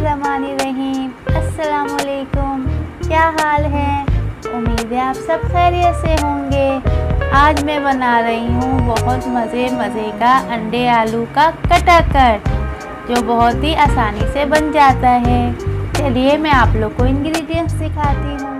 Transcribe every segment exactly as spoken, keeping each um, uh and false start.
बिस्मिल्लाहिर्रहमानिर्रहीम। अस्सलामुअलैकुम। क्या हाल है? उम्मीद है आप सब खैरियत से होंगे। आज मैं बना रही हूँ बहुत मज़े मज़े का अंडे आलू का कटाकट, जो बहुत ही आसानी से बन जाता है। चलिए मैं आप लोग को इंग्रेडिएंट्स दिखाती हूँ।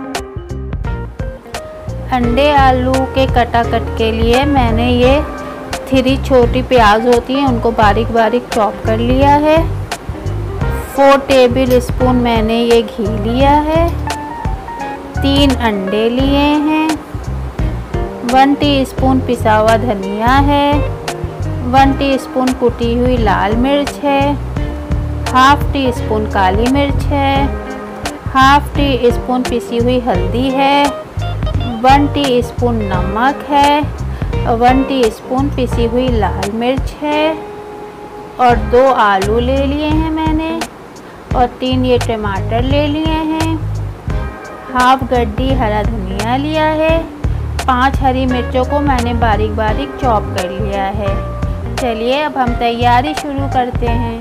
अंडे आलू के कटाकट के लिए मैंने ये थ्री छोटी प्याज होती हैं, उनको बारीक बारीक चॉप कर लिया है। फोर टेबल स्पून मैंने ये घी लिया है। तीन अंडे लिए हैं। वन टीस्पून पिसा हुआ धनिया है। वन टीस्पून कुटी हुई लाल मिर्च है। हाफ टी स्पून काली मिर्च है। हाफ टी स्पून पिसी हुई हल्दी है। वन टीस्पून नमक है। वन टीस्पून पिसी हुई लाल मिर्च है। और दो आलू ले लिए हैं मैंने, और तीन ये टमाटर ले लिए हैं। हाफ गड्डी हरा धनिया लिया है। पांच हरी मिर्चों को मैंने बारीक बारीक चॉप कर लिया है। चलिए अब हम तैयारी शुरू करते हैं।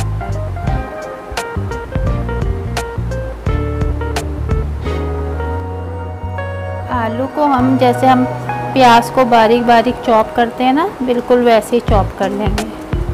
आलू को हम जैसे हम प्याज को बारीक बारीक चॉप करते हैं ना, बिल्कुल वैसे ही चॉप कर लेंगे।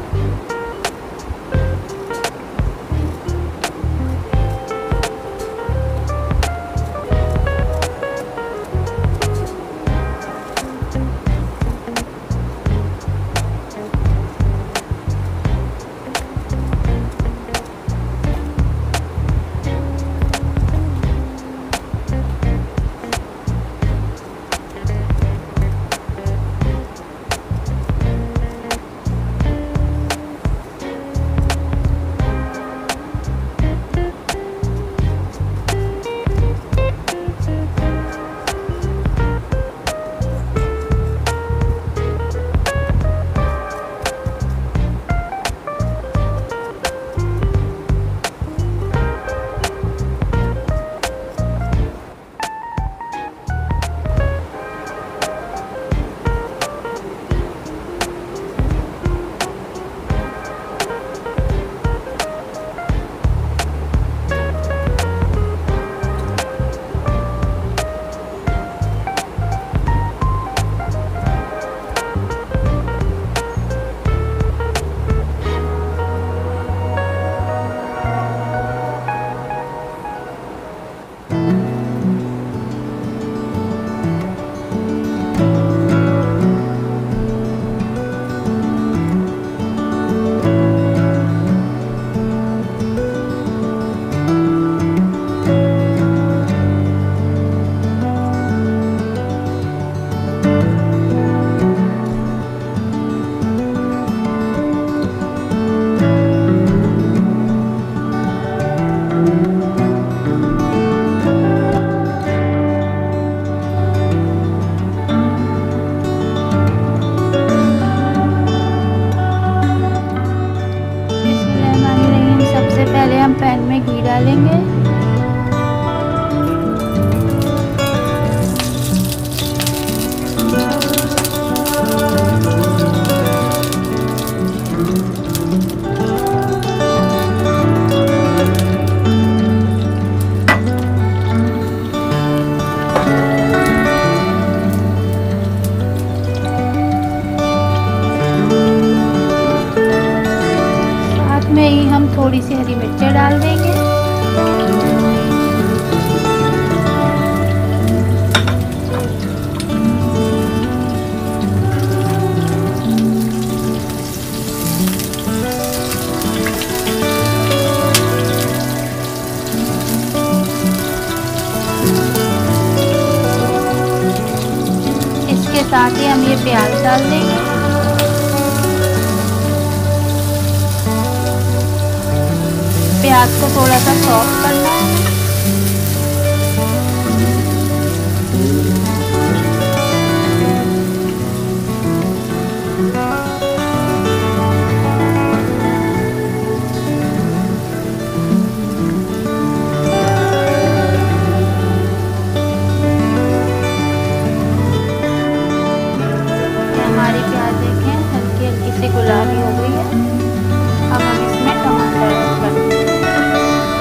पैन में घी डालेंगे। साथ में ही हम थोड़ी सी हरी मिर्चें डाल देंगे। इसके साथ ही हम ये प्याज डाल देंगे। प्याज को थोड़ा सा सॉफ्ट करना है। हमारी प्याज देखें हल्की हल्की सी गुलाबी हो गई है। अब हम इसमें टमाटर ऐड कर देंगे।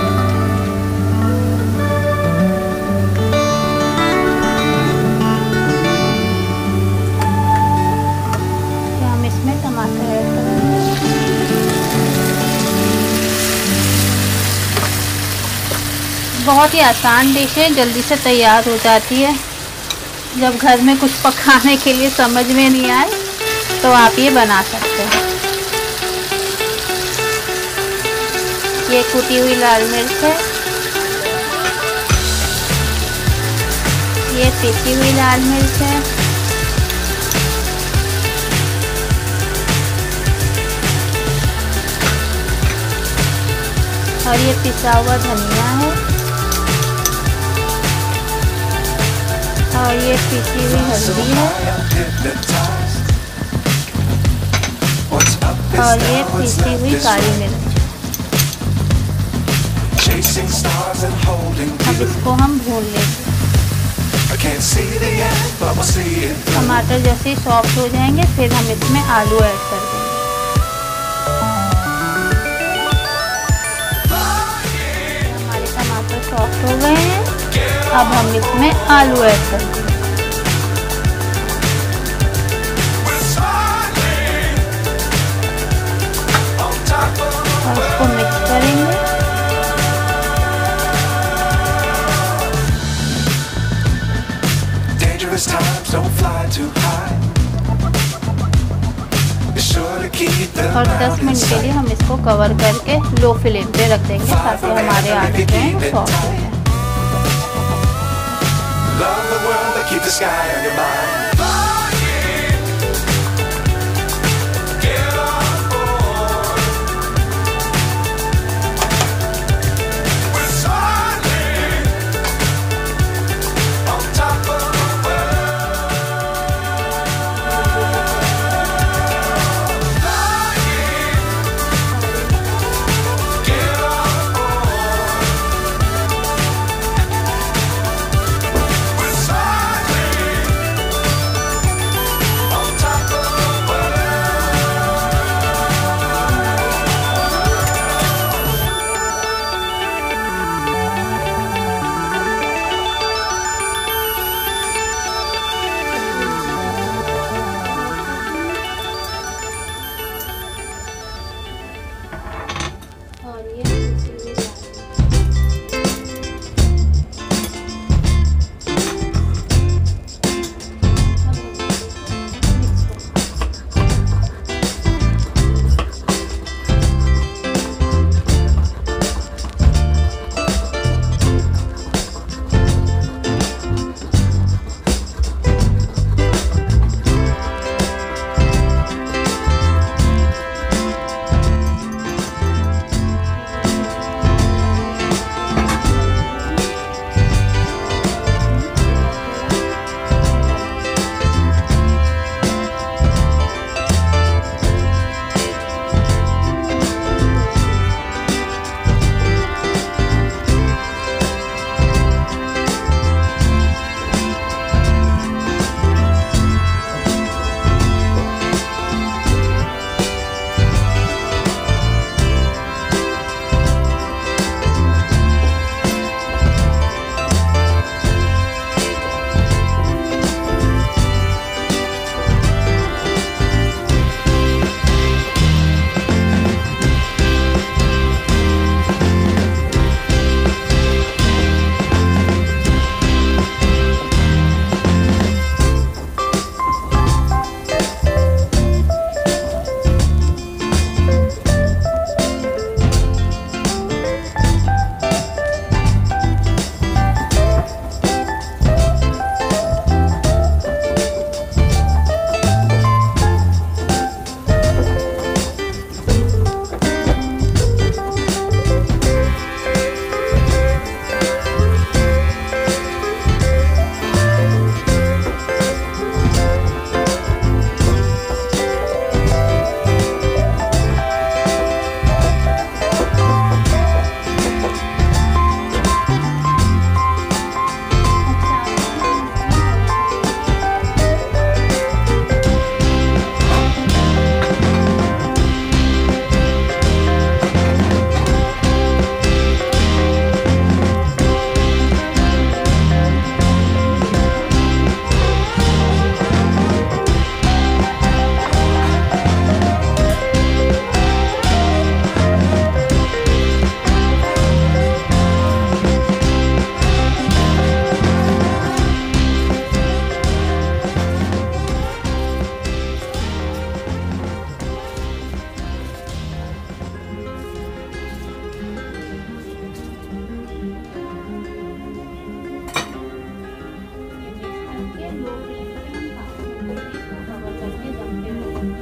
बहुत ही आसान डिश है, जल्दी से तैयार हो जाती है। जब घर में कुछ पकाने के लिए समझ में नहीं आए तो आप ये बना सकते हैं। ये कुटी हुई लाल मिर्च है, ये पिसी हुई लाल मिर्च है, और ये पिसा हुआ धनिया है, और ये पिसी हुई हल्दी है, और ये पिसी हुई काली मिर्च। अब इसको हम भून लेंगे। टमाटर जैसे ही सॉफ्ट हो जाएंगे फिर हम इसमें आलू ऐड कर देंगे। हमारे टमाटर सॉफ्ट हो गए हैं, अब हम इसमें आलू ऐड कर देंगे और इसको मिक्स करेंगे। और दस मिनट के लिए हम इसको कवर करके लो फ्लेम पे रख देंगे ताकि हमारे आलू जो हैं वो सॉफ्ट हो जाए। लो फ्लेम पे हम पाँच मिनट के लिए इसको कवर करके दम पे रखेंगे।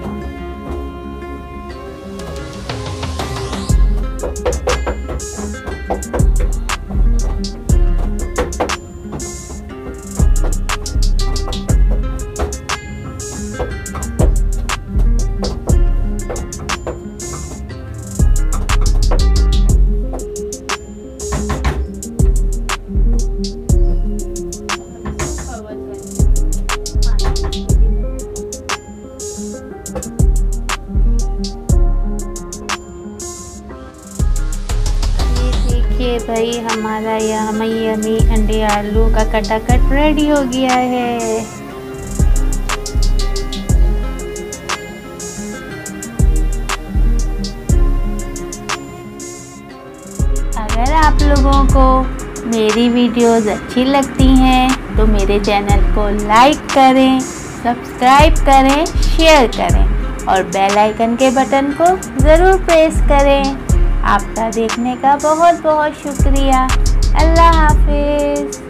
ये भाई हमारा यम्मी यम्मी अंडे आलू का कटाकट रेडी हो गया है। अगर आप लोगों को मेरी वीडियोस अच्छी लगती हैं तो मेरे चैनल को लाइक करें, सब्सक्राइब करें, शेयर करें और बेल आइकन के बटन को ज़रूर प्रेस करें। आपका देखने का बहुत बहुत शुक्रिया। अल्लाह हाफिज़।